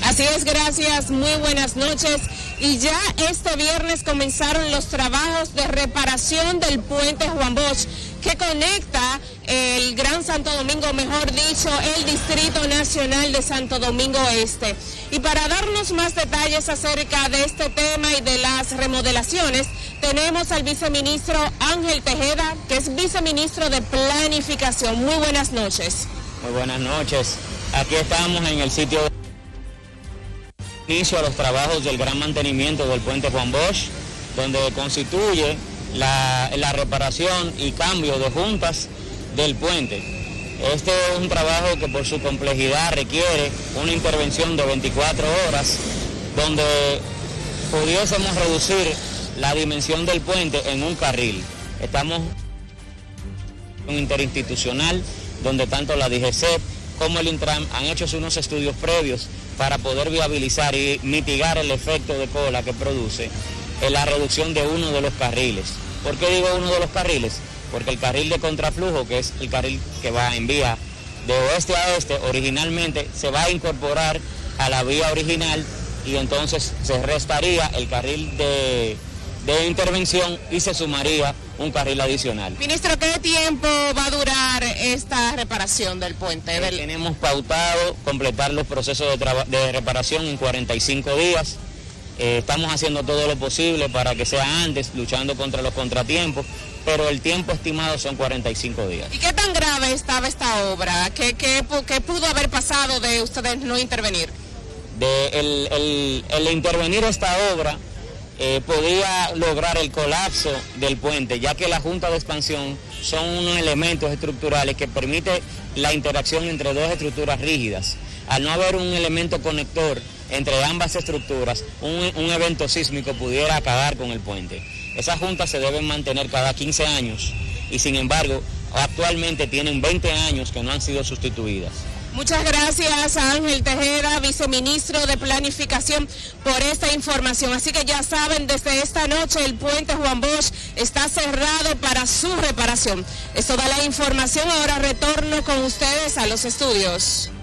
Así es, gracias, muy buenas noches. Y ya este viernes comenzaron los trabajos de reparación del puente Juan Bosch, que conecta el Gran Santo Domingo, mejor dicho, el Distrito Nacional de Santo Domingo Este. Y para darnos más detalles acerca de este tema y de las remodelaciones, tenemos al viceministro Ángel Tejeda, que es viceministro de Planificación. Muy buenas noches. Muy buenas noches. Aquí estamos en el sitio de inicio a los trabajos del gran mantenimiento del puente Juan Bosch, donde constituye la reparación y cambio de juntas del puente. Este es un trabajo que por su complejidad requiere una intervención de 24 horas, donde pudiésemos reducir la dimensión del puente en un carril. Estamos en un interinstitucional donde tanto la DGCET como el Intran han hecho unos estudios previos para poder viabilizar y mitigar el efecto de cola que produce en la reducción de uno de los carriles. ¿Por qué digo uno de los carriles? Porque el carril de contraflujo, que es el carril que va en vía de oeste a este, originalmente se va a incorporar a la vía original y entonces se restaría el carril de intervención y se sumaría un carril adicional. Ministro, ¿qué tiempo va a durar esta reparación del puente? Tenemos pautado completar los procesos de reparación en 45 días. Estamos haciendo todo lo posible para que sea antes, luchando contra los contratiempos, pero el tiempo estimado son 45 días. ¿Y qué tan grave estaba esta obra? ¿Qué pudo haber pasado de ustedes no intervenir? El intervenir esta obra podía lograr el colapso del puente, ya que la junta de expansión son unos elementos estructurales que permiten la interacción entre dos estructuras rígidas. Al no haber un elemento conector entre ambas estructuras, un evento sísmico pudiera acabar con el puente. Esas juntas se deben mantener cada 15 años y sin embargo actualmente tienen 20 años que no han sido sustituidas. Muchas gracias a Ángel Tejeda, viceministro de Planificación, por esta información. Así que ya saben, desde esta noche el puente Juan Bosch está cerrado para su reparación. Es toda la información. Ahora retorno con ustedes a los estudios.